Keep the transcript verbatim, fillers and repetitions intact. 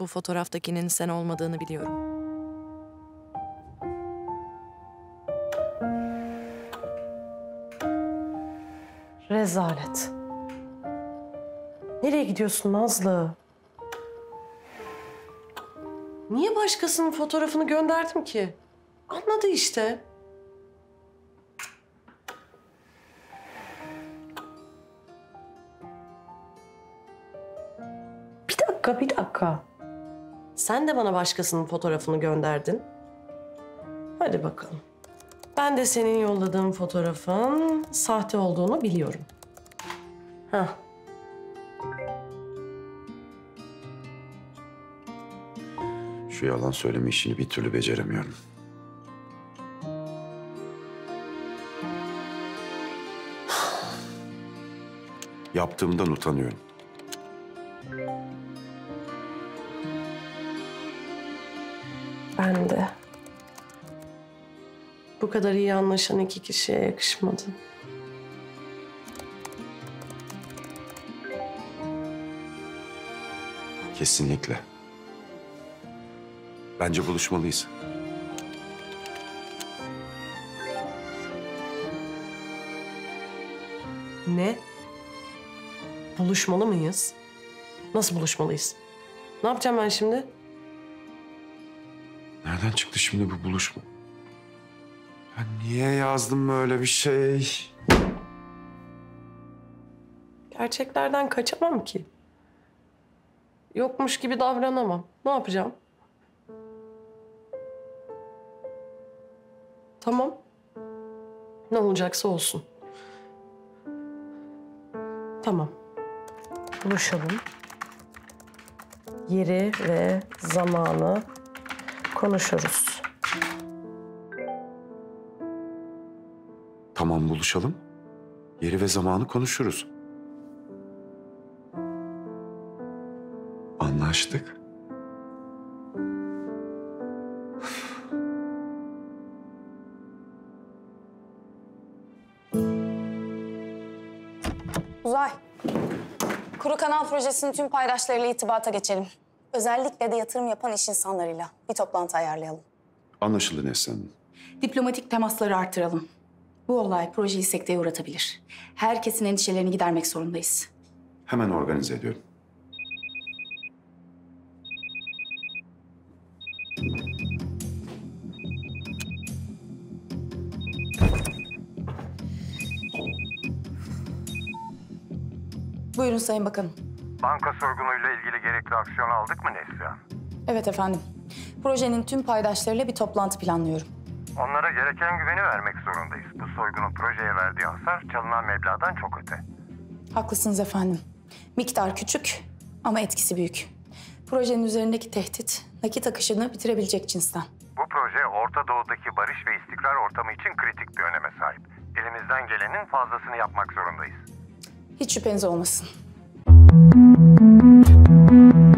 bu fotoğraftakinin sen olmadığını biliyorum. Rezalet. Nereye gidiyorsun Nazlı? Niye başkasının fotoğrafını gönderdim ki? Anladı işte. Bir dakika, bir dakika. Sen de bana başkasının fotoğrafını gönderdin. Hadi bakalım. Ben de senin yolladığın fotoğrafın sahte olduğunu biliyorum. Hah. Şu yalan söyleme işini bir türlü beceremiyorum. Yaptığımdan utanıyorum. Ben de. Bu kadar iyi anlaşan iki kişiye yakışmadı. Kesinlikle. Bence buluşmalıyız. Ne? Buluşmalı mıyız? Nasıl buluşmalıyız? Ne yapacağım ben şimdi? Nereden çıktı şimdi bu buluşma? Ben niye yazdım böyle bir şey? Gerçeklerden kaçamam ki. Yokmuş gibi davranamam. Ne yapacağım? Tamam. Ne olacaksa olsun. Tamam. Buluşalım. Yeri ve zamanı konuşuruz. Tamam, buluşalım. Yeri ve zamanı konuşuruz. Anlaştık. Uzay, Kuru Kanal Projesi'nin tüm paydaşlarıyla irtibata geçelim. Özellikle de yatırım yapan iş insanlarıyla bir toplantı ayarlayalım. Anlaşıldı Neslihan. Diplomatik temasları artıralım. Bu olay projeyi sekteye uğratabilir. Herkesin endişelerini gidermek zorundayız. Hemen organize ediyorum. Buyurun Sayın Bakanım. Banka soygunuyla ilgili gerekli aksiyon aldık mı Neslihan? Evet efendim. Projenin tüm paydaşlarıyla bir toplantı planlıyorum. Onlara gereken güveni vermek zorundayız. Bu soygunun projeye verdiği hasar çalınan meblağdan çok öte. Haklısınız efendim. Miktar küçük ama etkisi büyük. Projenin üzerindeki tehdit nakit akışını bitirebilecek cinsten. Bu proje Orta Doğu'daki barış ve istikrar ortamı için kritik bir öneme sahip. Elimizden gelenin fazlasını yapmak zorundayız. Hiç şüpheniz olmasın.